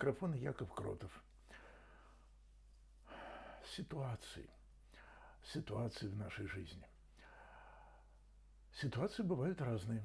микрофона Яков Кротов. Ситуации. Ситуации в нашей жизни. Ситуации бывают разные.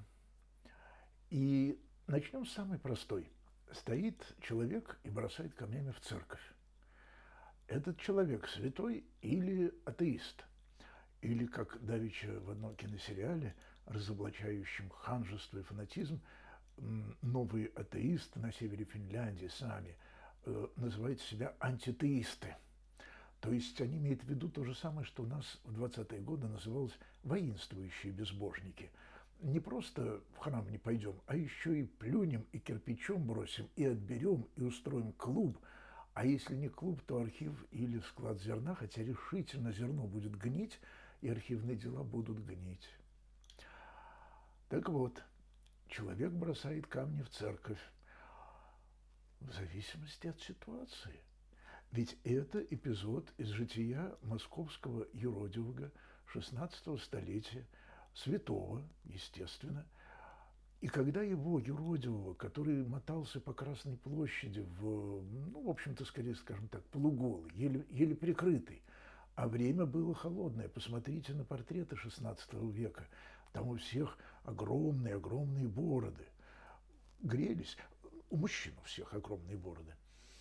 И начнем с самой простой. Стоит человек и бросает камнями в церковь. Этот человек святой или атеист? Или, как давеча в одном киносериале, разоблачающем ханжество и фанатизм, новые атеисты на севере Финляндии сами называют себя антитеисты. То есть они имеют в виду то же самое, что у нас в 20-е годы называлось воинствующие безбожники. Не просто в храм не пойдем, а еще и плюнем, и кирпичом бросим, и отберем, и устроим клуб. А если не клуб, то архив или склад зерна, хотя решительно зерно будет гнить, и архивные дела будут гнить. Так вот, человек бросает камни в церковь в зависимости от ситуации. Ведь это эпизод из жития московского юродивого XVI столетия, святого, естественно. И когда его, юродивого, который мотался по Красной площади в общем-то, скорее, скажем так, полуголый, еле прикрытый, а время было холодное. Посмотрите на портреты XVI века. Там у всех огромные бороды. Грелись. У мужчин у всех огромные бороды.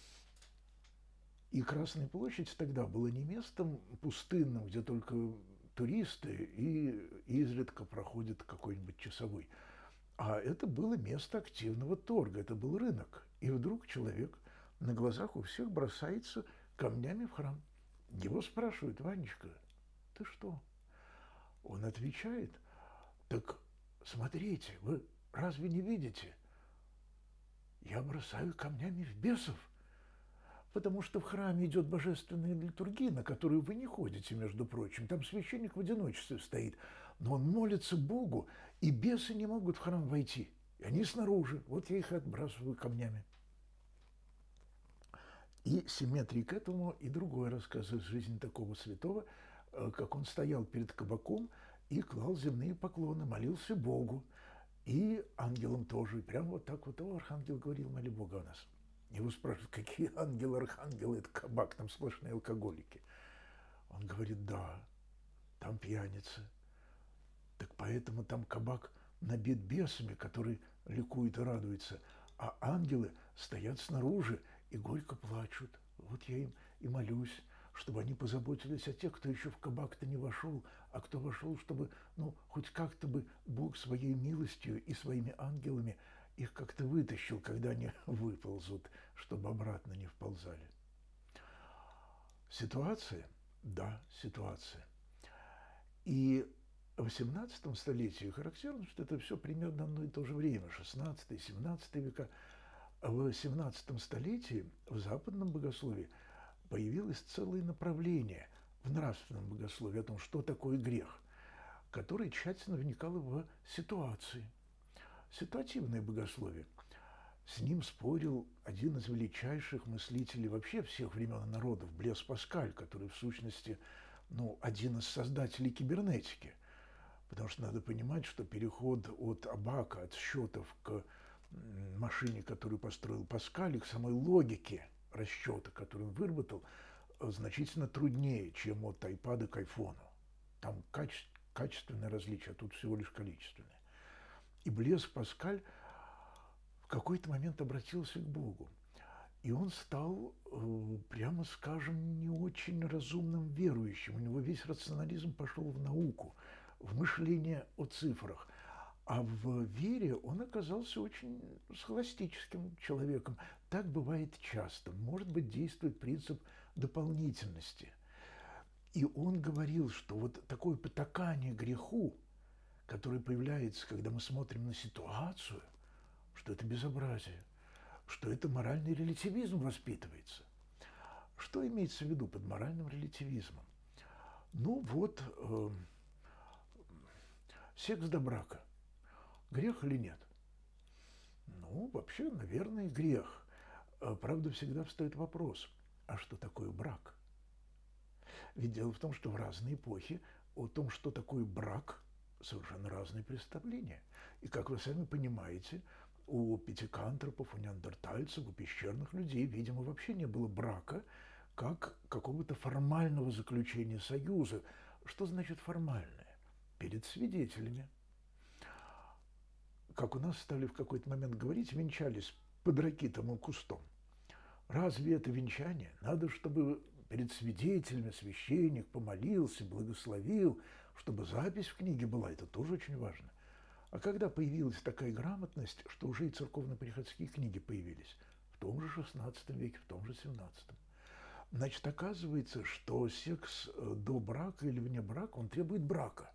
И Красная площадь тогда была не местом пустынным, где только туристы и изредка проходит какой-нибудь часовой. А это было место активного торга, это был рынок. И вдруг человек на глазах у всех бросается камнями в храм. Его спрашивают: Ванечка, ты что? Он отвечает: так смотрите, вы разве не видите? Я бросаю камнями в бесов. Потому что в храме идет божественная литургия, на которую вы не ходите, между прочим. Там священник в одиночестве стоит, но он молится Богу, и бесы не могут в храм войти. И они снаружи. Вот я их отбрасываю камнями. И симметрия к этому и другой рассказ из жизни такого святого, как он стоял перед кабаком и клал земные поклоны, молился Богу. И ангелам тоже. И прямо вот так вот архангел говорил: моли Бога о нас. Его спрашивают: какие ангелы, архангелы, это кабак, там сплошные алкоголики. Он говорит: да, там пьяницы. Так поэтому там кабак набит бесами, которые ликуют и радуются, а ангелы стоят снаружи и горько плачут. Вот я им и молюсь, чтобы они позаботились о тех, кто еще в кабак-то не вошел, а кто вошел, чтобы, хоть как-то бы Бог своей милостью и своими ангелами их как-то вытащил, когда они выползут, чтобы обратно не вползали. Ситуация? Да, ситуация. И в XVII столетии характерно, что это все примерно одно и то же время, XVI, XVII века. В XVII столетии в западном богословии появилось целое направление в нравственном богословии о том, что такое грех, которое тщательно вникало в ситуации. Ситуативное богословие. С ним спорил один из величайших мыслителей вообще всех времен и народов, Блез Паскаль, который в сущности один из создателей кибернетики. Потому что надо понимать, что переход от абака, от счетов к машине, которую построил Паскаль, и к самой логике расчета, которую он выработал, значительно труднее, чем от айпада к айфону. Там качественное различие, а тут всего лишь количественное. И Блез Паскаль в какой-то момент обратился к Богу. И он стал, прямо скажем, не очень разумным верующим. У него весь рационализм пошел в науку, в мышление о цифрах. А в вере он оказался очень схоластическим человеком. Так бывает часто. Может быть, действует принцип дополнительности. И он говорил, что вот такое потакание греху, которое появляется, когда мы смотрим на ситуацию, что это безобразие, что это моральный релятивизм воспитывается. Что имеется в виду под моральным релятивизмом? Секс до брака. Грех или нет? Вообще, наверное, грех. Правда, всегда встает вопрос: а что такое брак? Ведь дело в том, что в разные эпохи о том, что такое брак, совершенно разные представления. И, как вы сами понимаете, у пятикантропов, у неандертальцев, у пещерных людей, видимо, вообще не было брака как какого-то формального заключения союза. Что значит формальное? Перед свидетелями. Как у нас стали в какой-то момент говорить, венчались под ракитовым кустом. Разве это венчание? Надо, чтобы перед свидетелями священник помолился, благословил, чтобы запись в книге была. Это тоже очень важно. А когда появилась такая грамотность, что уже и церковно-приходские книги появились, в том же XVI веке, в том же XVII. Значит, оказывается, что секс до брака или вне брака, он требует брака.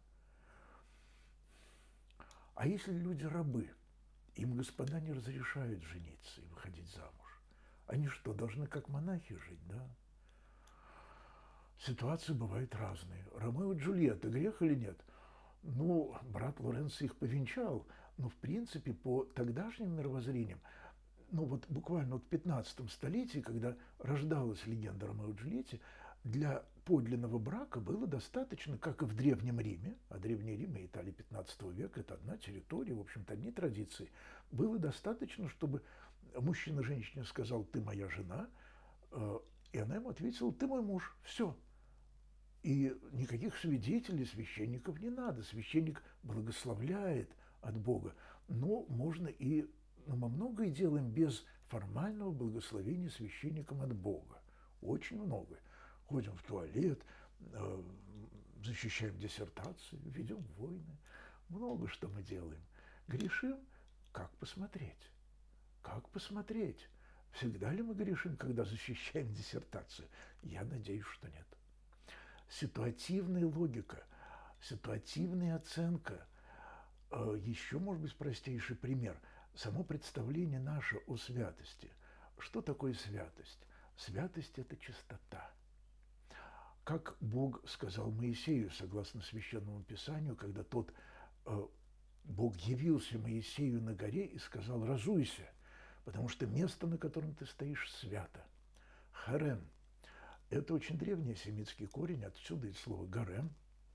А если люди рабы, им господа не разрешают жениться и выходить замуж, они что, должны как монахи жить, да? Ситуации бывают разные. Ромео и Джульетта, грех или нет? Ну, брат Лоренцо их повенчал, но в принципе по тогдашним мировоззрениям, ну вот буквально в 15 столетии, когда рождалась легенда Ромео и Джульетте, для подлинного брака было достаточно, как и в Древнем Риме, а Древний Рим и Италия 15 века – это одна территория, в общем-то, одни традиции, было достаточно, чтобы мужчина женщине сказал «ты моя жена», и она ему ответила «ты мой муж». Все. И никаких свидетелей, священников не надо. Священник благословляет от Бога. Но можно и, мы многое делаем без формального благословения священником от Бога. Очень многое. Ходим в туалет, защищаем диссертации, ведем войны. Много что мы делаем. Грешим? Как посмотреть? Как посмотреть? Всегда ли мы грешим, когда защищаем диссертацию? Я надеюсь, что нет. Ситуативная логика, ситуативная оценка. Еще, может быть, простейший пример. Само представление наше о святости. Что такое святость? Святость – это чистота. Как Бог сказал Моисею, согласно Священному Писанию, когда Бог явился Моисею на горе и сказал «разуйся, потому что место, на котором ты стоишь, свято». Харем. Это очень древний семитский корень, отсюда и слово «гарем».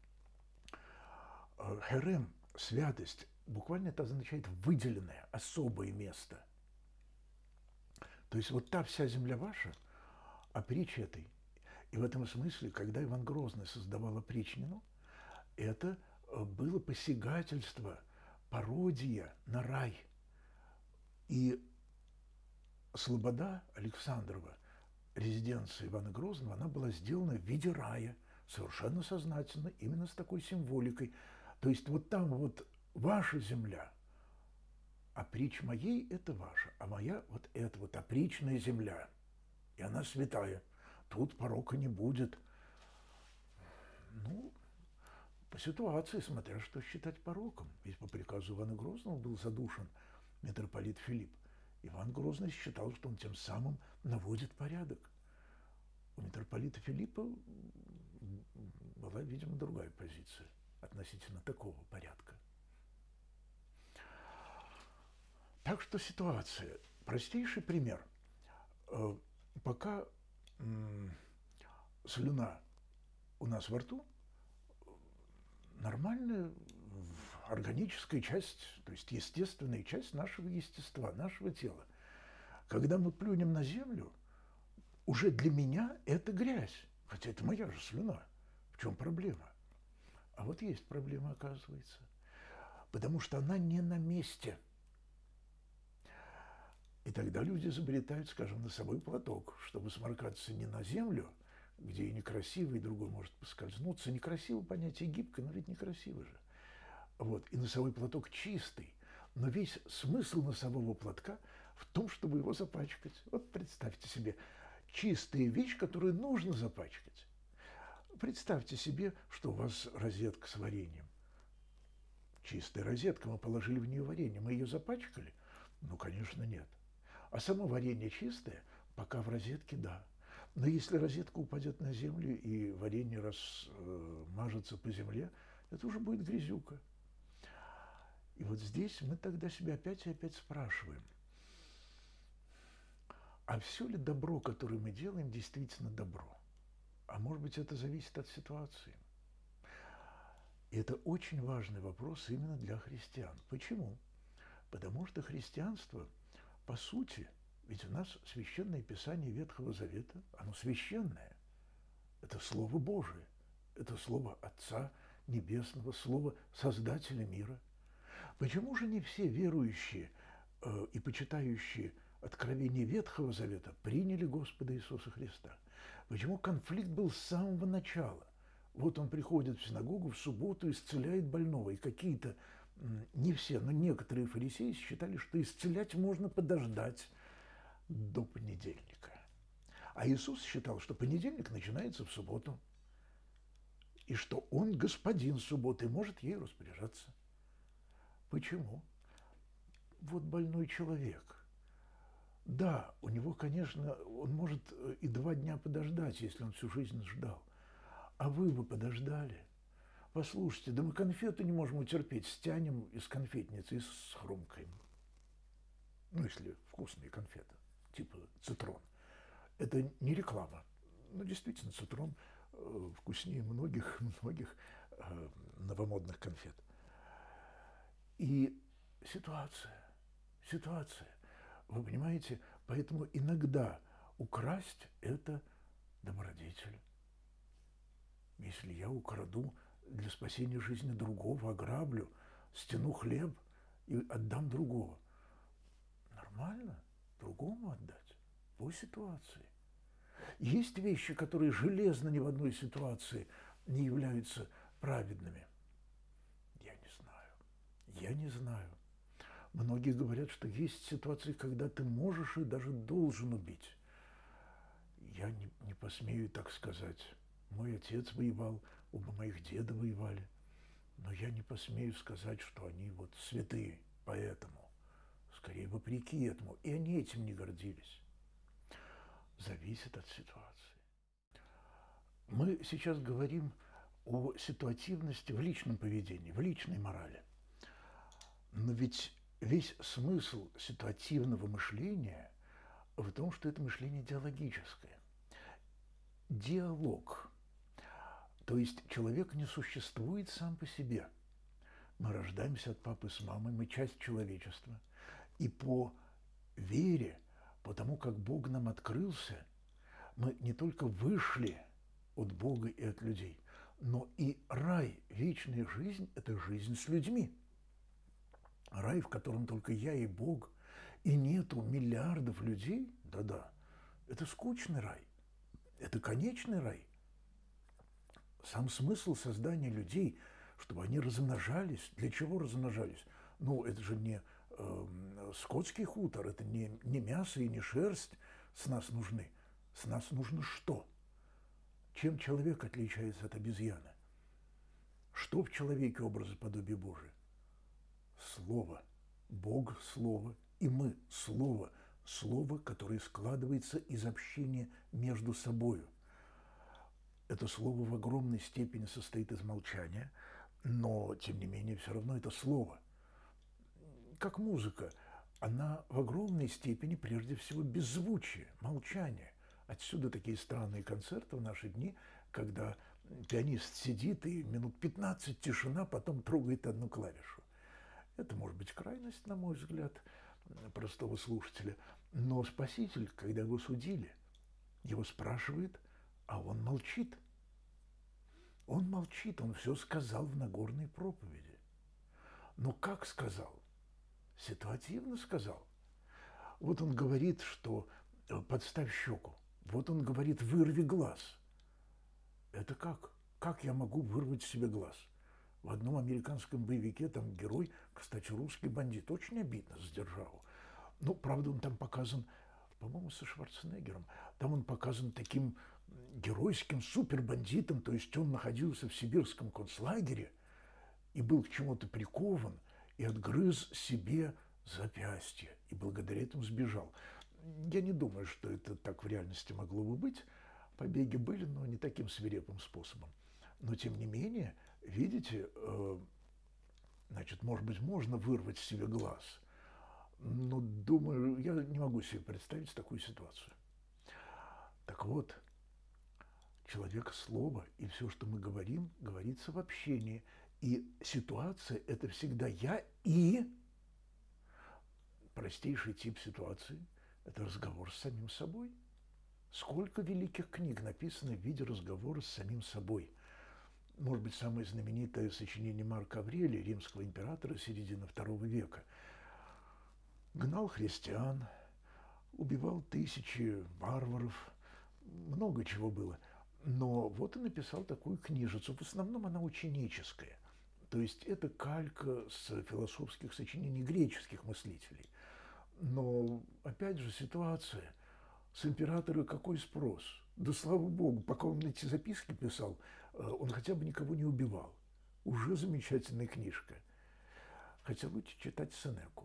Харем, святость, буквально это означает выделенное, особое место. То есть вот та вся земля ваша, а притча этой. И в этом смысле, когда Иван Грозный создавал опричнину, это было посягательство, пародия на рай. И слобода Александрова, резиденция Ивана Грозного, она была сделана в виде рая, совершенно сознательно, именно с такой символикой. То есть вот там вот ваша земля, а притч моей – это ваша, а моя – вот это вот опричная земля, и она святая. Тут порока не будет. Ну, по ситуации, смотря что считать пороком. Ведь по приказу Ивана Грозного был задушен митрополит Филипп. Иван Грозный считал, что он тем самым наводит порядок. У митрополита Филиппа была, видимо, другая позиция относительно такого порядка. Так что ситуация. Простейший пример. Пока слюна у нас во рту, нормальная органическая часть, то есть естественная часть нашего естества, нашего тела. Когда мы плюнем на землю, уже для меня это грязь, хотя это моя же слюна. В чем проблема? А вот есть проблема, оказывается. Потому что она не на месте. И тогда люди изобретают, скажем, носовой платок, чтобы сморкаться не на землю, где и некрасиво, и другой может поскользнуться. Некрасиво понятие гибкое, но ведь некрасиво же. Вот. И носовой платок чистый. Но весь смысл носового платка в том, чтобы его запачкать. Вот представьте себе, чистая вещь, которую нужно запачкать. Представьте себе, что у вас розетка с вареньем. Чистая розетка, мы положили в нее варенье. Мы ее запачкали? Ну, конечно, нет. А само варенье чистое, пока в розетке – да. Но если розетка упадет на землю и варенье размажется по земле, это уже будет грязюка. И вот здесь мы тогда себя опять и опять спрашиваем, а все ли добро, которое мы делаем, действительно добро? А может быть, это зависит от ситуации? И это очень важный вопрос именно для христиан. Почему? Потому что христианство, по сути, ведь у нас священное писание Ветхого Завета, оно священное. Это Слово Божие, это Слово Отца Небесного, Слово Создателя мира. Почему же не все верующие и почитающие откровение Ветхого Завета приняли Господа Иисуса Христа? Почему конфликт был с самого начала? Вот он приходит в синагогу в субботу, исцеляет больного, и какие-то, не все, но некоторые фарисеи считали, что исцелять можно подождать до понедельника. А Иисус считал, что понедельник начинается в субботу, и что Он господин субботы и может ей распоряжаться. Почему? Вот больной человек. Да, у него, конечно, он может и 2 дня подождать, если он всю жизнь ждал. А вы бы подождали. Послушайте, да мы конфеты не можем утерпеть, стянем из конфетницы и схрумкаем. Ну, если вкусные конфеты, типа цитрон. Это не реклама. Ну, действительно, цитрон вкуснее многих новомодных конфет. И ситуация. Вы понимаете, поэтому иногда украсть – это добродетель. Если я украду для спасения жизни другого, ограблю, стяну хлеб и отдам другого, нормально другому отдать по ситуации. Есть вещи, которые железно ни в одной ситуации не являются праведными. Я не знаю. Многие говорят, что есть ситуации, когда ты можешь и даже должен убить. Я не посмею так сказать. Мой отец воевал, оба моих деда воевали. Но я не посмею сказать, что они вот святые, поэтому, скорее вопреки этому. И они этим не гордились. Зависит от ситуации. Мы сейчас говорим о ситуативности в личном поведении, в личной морали. Но ведь весь смысл ситуативного мышления в том, что это мышление диалогическое. Диалог. То есть человек не существует сам по себе. Мы рождаемся от папы с мамой, мы часть человечества. И по вере, по тому, как Бог нам открылся, мы не только вышли от Бога и от людей, но и рай, вечная жизнь – это жизнь с людьми. Рай, в котором только я и Бог, и нету миллиардов людей, да-да, это скучный рай, это конечный рай. Сам смысл создания людей, чтобы они размножались. Для чего размножались? Ну, это же не скотский хутор, это не мясо и не шерсть с нас нужны. С нас нужно что? Чем человек отличается от обезьяны? Что в человеке образ и подобие Божие? Слово. Бог – Слово, и мы – Слово. Слово, которое складывается из общения между собою. Это слово в огромной степени состоит из молчания, но, тем не менее, все равно это слово. Как музыка, она в огромной степени, прежде всего, беззвучие, молчание. Отсюда такие странные концерты в наши дни, когда пианист сидит и минут 15 тишина, потом трогает одну клавишу. Это может быть крайность, на мой взгляд, простого слушателя. Но Спаситель, когда его судили, его спрашивает, а он молчит. Он молчит, он все сказал в Нагорной проповеди. Но как сказал? Ситуативно сказал. Вот он говорит, что подставь щеку. Вот он говорит, вырви глаз. Это как? Как я могу вырвать себе глаз? В одном американском боевике там герой, кстати, русский бандит, очень обидно сдержал. Ну, правда, он там показан, по-моему, со Шварценеггером. Там он показан таким геройским супербандитом, то есть он находился в сибирском концлагере и был к чему-то прикован и отгрыз себе запястье, и благодаря этому сбежал. Я не думаю, что это так в реальности могло бы быть. Побеги были, но не таким свирепым способом. Но, тем не менее, видите, значит, может быть, можно вырвать себе глаз. Но, думаю, я не могу себе представить такую ситуацию. Так вот, человек – слово, и все, что мы говорим, говорится в общении. И ситуация – это всегда я и простейший тип ситуации – это разговор с самим собой. Сколько великих книг написано в виде разговора с самим собой. Может быть, самое знаменитое сочинение Марка Аврелия, римского императора середины II века. Гнал христиан, убивал тысячи варваров, много чего было. Но вот и написал такую книжицу. В основном она ученическая. То есть это калька с философских сочинений греческих мыслителей. Но, опять же, ситуация. С императора какой спрос? Да слава богу, пока он эти записки писал, он хотя бы никого не убивал. Уже замечательная книжка. Хотя лучше читать Сенеку.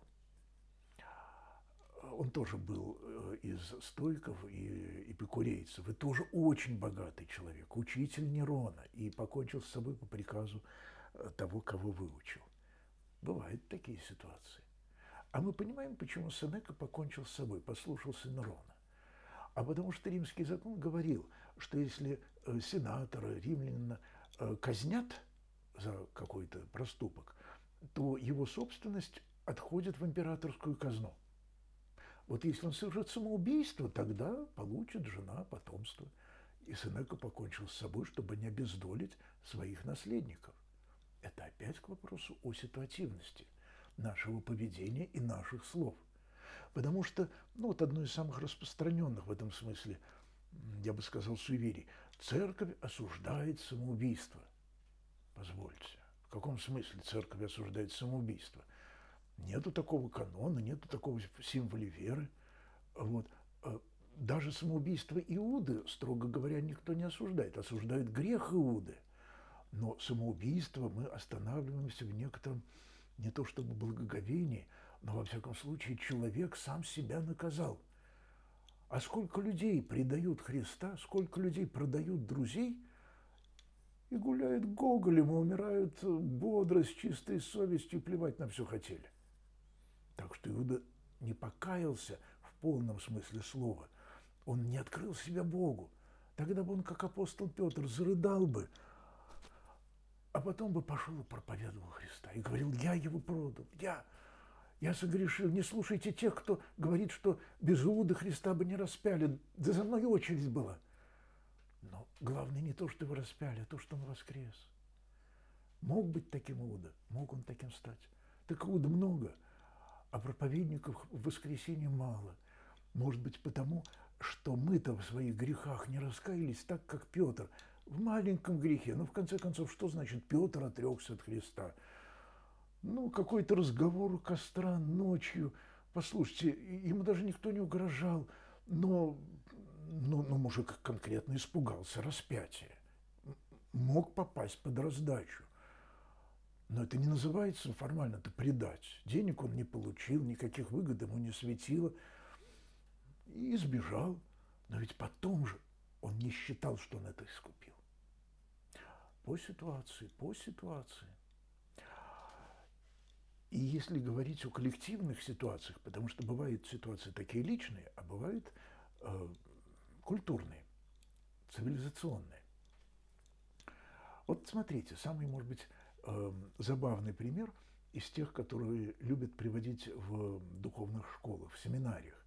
Он тоже был из стоиков и эпикурейцев, и тоже очень богатый человек, учитель Нерона, и покончил с собой по приказу того, кого выучил. Бывают такие ситуации. А мы понимаем, почему Сенека покончил с собой, послушался Нерона. А потому что римский закон говорил, что если сенатора, римлянина казнят за какой-то проступок, то его собственность отходит в императорскую казну. Вот если он совершит самоубийство, тогда получит жена потомство. И Сенека покончил с собой, чтобы не обездолить своих наследников. Это опять к вопросу о ситуативности нашего поведения и наших слов. Потому что, вот одно из самых распространенных в этом смысле, я бы сказал, суеверий. Церковь осуждает самоубийство. Позвольте, в каком смысле церковь осуждает самоубийство? Нету такого канона, нету такого символа веры. Вот. Даже самоубийство Иуды, строго говоря, никто не осуждает. Осуждает грех Иуды. Но самоубийство мы останавливаемся в некотором, не то чтобы благоговении, но, во всяком случае, человек сам себя наказал. А сколько людей предают Христа, сколько людей продают друзей и гуляют гоголем, и умирают бодро, с чистой совестью, плевать на все хотели. Так что Иуда не покаялся в полном смысле слова. Он не открыл себя Богу. Тогда бы он, как апостол Петр, зарыдал бы, а потом бы пошел и проповедовал Христа. И говорил: я его продал, я согрешил. Не слушайте тех, кто говорит, что без Иуды Христа бы не распяли. Да за мной очередь была. Но главное не то, что его распяли, а то, что он воскрес. Мог быть таким Иуда, мог он таким стать. Так Иуда много, а проповедников в воскресенье мало. Может быть, потому, что мы-то в своих грехах не раскаялись так, как Петр. В маленьком грехе. Но в конце концов, что значит Петр отрекся от Христа? Какой-то разговор у костра ночью. Послушайте, ему даже никто не угрожал, но мужик конкретно испугался распятия. Мог попасть под раздачу. Но это не называется формально-то предать. Денег он не получил, никаких выгод ему не светило. И сбежал. Но ведь потом же он не считал, что он это искупил. По ситуации. И если говорить о коллективных ситуациях, потому что бывают ситуации такие личные, а бывают культурные, цивилизационные. Вот смотрите, самый, может быть, забавный пример из тех, которые любят приводить в духовных школах, в семинариях.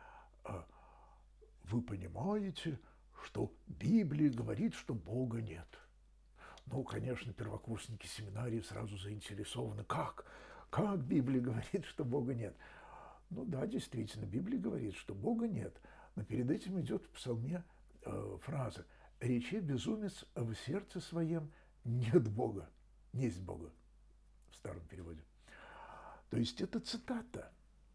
Вы понимаете, что Библия говорит, что Бога нет. Конечно, первокурсники семинарии сразу заинтересованы. Как Библия говорит, что Бога нет? Да, действительно, Библия говорит, что Бога нет. Но перед этим идет в псалме фраза: «Рече безумец в сердце своем нет Бога, несть Бога», в старом переводе. То есть это цитата.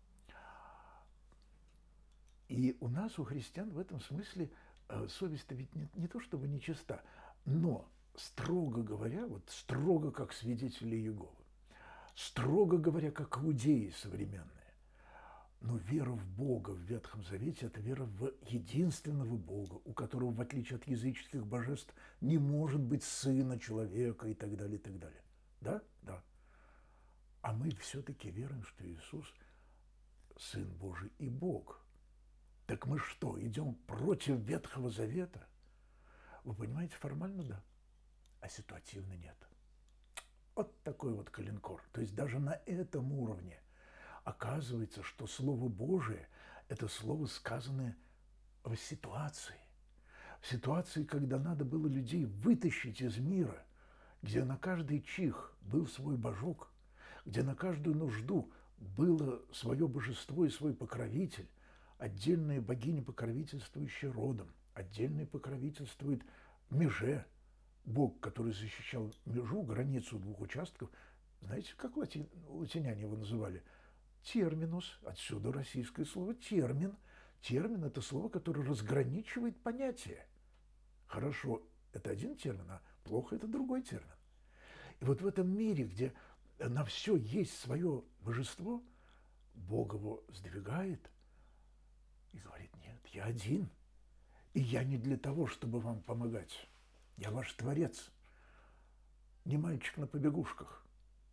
И у нас, у христиан, в этом смысле совесть-то ведь не то чтобы нечиста, но, строго говоря, строго как свидетели Иеговы, строго говоря, как иудеи современные, но вера в Бога в Ветхом Завете – это вера в единственного Бога, у которого, в отличие от языческих божеств, не может быть сына человека и так далее, и так далее. Да? Да. А мы все-таки веруем, что Иисус – Сын Божий и Бог. Так мы что, идем против Ветхого Завета? Вы понимаете, формально да, а ситуативно нет. Вот такой вот калинкор. То есть даже на этом уровне. Оказывается, что Слово Божие – это слово, сказанное в ситуации. В ситуации, когда надо было людей вытащить из мира, где на каждый чих был свой божок, где на каждую нужду было свое божество и свой покровитель, отдельная богиня, покровительствующая родом, отдельная покровительствует меже, бог, который защищал межу, границу двух участков. Знаете, как латиняне его называли? Терминус, отсюда российское слово термин. Термин – это слово, которое разграничивает понятие. Хорошо – это один термин, а плохо – это другой термин. И вот в этом мире, где на все есть свое божество, Бог его сдвигает и говорит: нет, я один. И я не для того, чтобы вам помогать. Я ваш Творец, не мальчик на побегушках.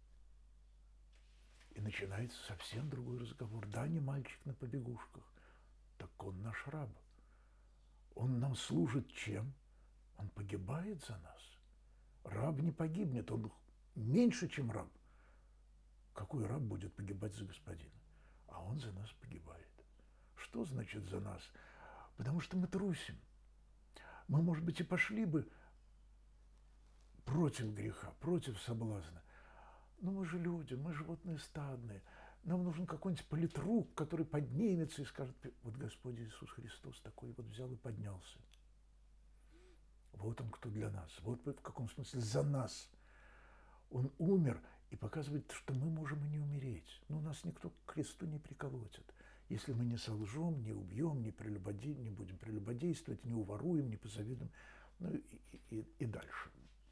И начинается совсем другой разговор. Да, не мальчик на побегушках, так он наш раб. Он нам служит чем? Он погибает за нас. Раб не погибнет, он меньше, чем раб. Какой раб будет погибать за господина? А он за нас погибает. Что значит за нас? Потому что мы трусим. Мы, может быть, и пошли бы против греха, против соблазна. Но мы же люди, мы животные стадные. Нам нужен какой-нибудь политрук, который поднимется и скажет: вот Господь Иисус Христос такой вот взял и поднялся. Вот он кто для нас. Вот в каком смысле за нас. Он умер и показывает, что мы можем и не умереть. Но нас никто к кресту не приколотит. Если мы не солжем, не убьем, не будем прелюбодействовать, не уворуем, не позавидуем, ну и дальше.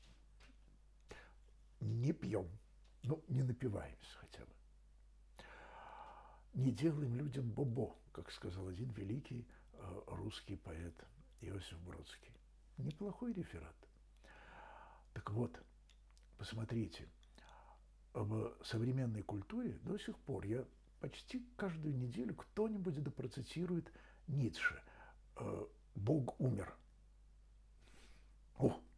Не пьем, ну не напиваемся хотя бы. Не делаем людям бобо, как сказал один великий русский поэт Иосиф Бродский. Неплохой реферат. Так вот, посмотрите, в современной культуре до сих пор я почти каждую неделю кто-нибудь допроцитирует Ницше. Бог умер. О!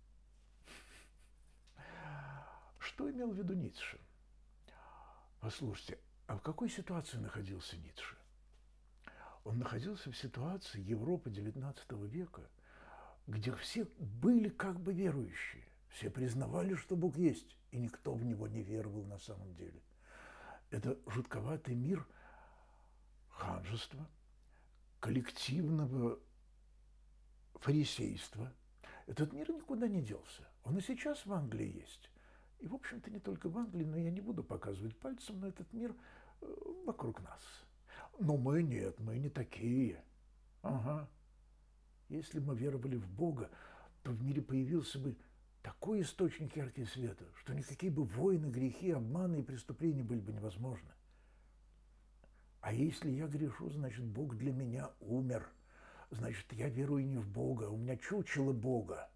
Что имел в виду Ницше? Послушайте, а в какой ситуации находился Ницше? Он находился в ситуации Европы XIX века, где все были как бы верующие. Все признавали, что Бог есть, и никто в него не веровал на самом деле. Это жутковатый мир ханжества, коллективного фарисейства. Этот мир никуда не делся. Он и сейчас в Англии есть. И, в общем-то, не только в Англии, но я не буду показывать пальцем, но этот мир вокруг нас. Но мы нет, мы не такие. Ага. Если бы мы веровали в Бога, то в мире появился бы такой источник яркого света, что никакие бы войны, грехи, обманы и преступления были бы невозможны. А если я грешу, значит, Бог для меня умер. Значит, я верую не в Бога, у меня чучело Бога.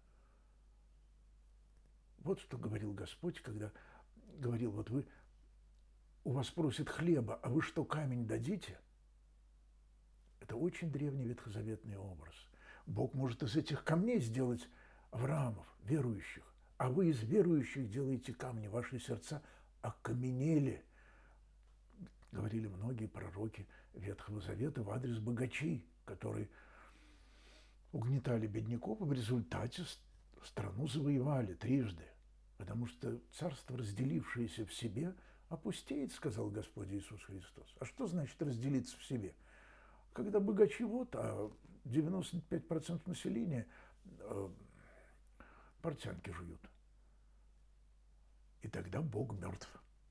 Вот что говорил Господь, когда говорил: вот у вас просят хлеба, а вы что, камень дадите? Это очень древний ветхозаветный образ. Бог может из этих камней сделать Авраамов, верующих, а вы из верующих делаете камни, ваши сердца окаменели. Говорили многие пророки Ветхого Завета в адрес богачей, которые угнетали бедняков, и в результате страну завоевали трижды. Потому что царство, разделившееся в себе, опустеет, сказал Господь Иисус Христос. А что значит разделиться в себе? Когда богачи вот, а 95% населения портянки жуют. И тогда Бог мертв.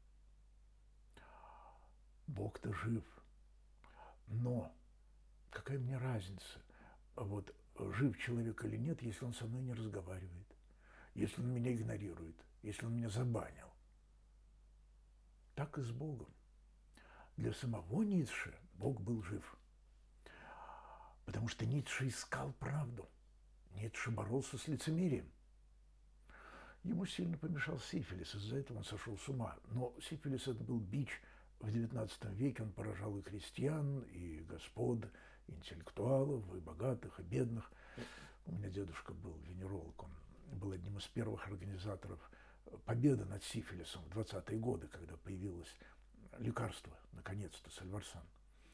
Бог-то жив. Но какая мне разница, вот жив человек или нет, если он со мной не разговаривает, если он меня игнорирует, если он меня забанил. Так и с Богом. Для самого Ницше Бог был жив. Потому что Ницше искал правду. Ницше боролся с лицемерием. Ему сильно помешал сифилис, из-за этого он сошел с ума. Но сифилис – это был бич в XIX веке, он поражал и крестьян, и господ, и интеллектуалов, и богатых, и бедных. У меня дедушка был венеролог, он был одним из первых организаторов победы над сифилисом в 20-е годы, когда появилась лекарство, наконец-то, сальварсан.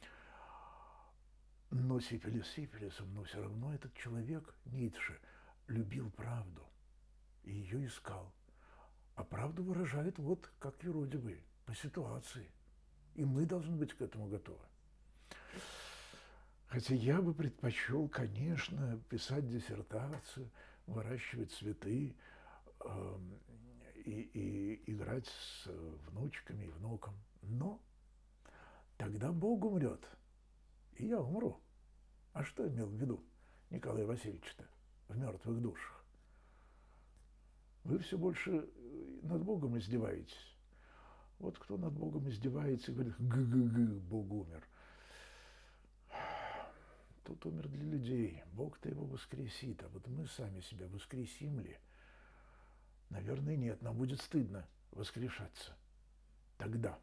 Но сифилис сифилисом, но все равно этот человек, Ницше, любил правду и ее искал. А правду выражает вот как юродивый, по ситуации. И мы должны быть к этому готовы. Хотя я бы предпочел, конечно, писать диссертацию, выращивать цветы и играть с внучками и внуком. Но тогда Бог умрет, и я умру. А что имел в виду Николай Васильевич-то в «Мертвых душах»? Вы все больше над Богом издеваетесь. Вот кто над Богом издевается и говорит: «Г-г-г, Бог умер». Тот умер для людей. Бог-то его воскресит. А вот мы сами себя воскресим ли? Наверное, нет. Нам будет стыдно воскрешаться. Тогда.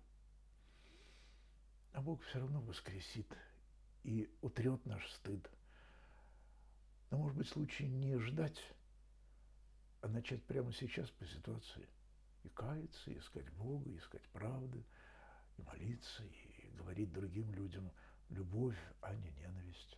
А Бог все равно воскресит и утрет наш стыд. Но, может быть, лучше не ждать, а начать прямо сейчас по ситуации. И каяться, и искать Бога, искать правды, и молиться, и говорить другим людям любовь, а не ненависть.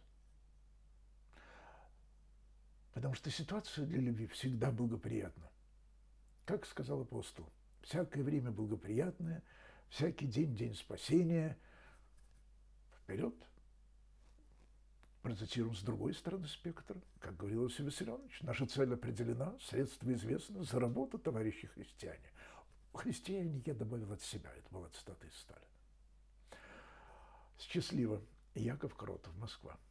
Потому что ситуация для любви всегда благоприятна. Как сказал апостол, всякое время благоприятное, всякий день – день спасения. Вперед! Процитируем с другой стороны спектра. Как говорил Иосиф Виссарионович, наша цель определена, средства известны, за работу, товарищи христиане. Христиане я добавил от себя, это была цитата из Сталина. Счастливо. Яков Кротов, Москва.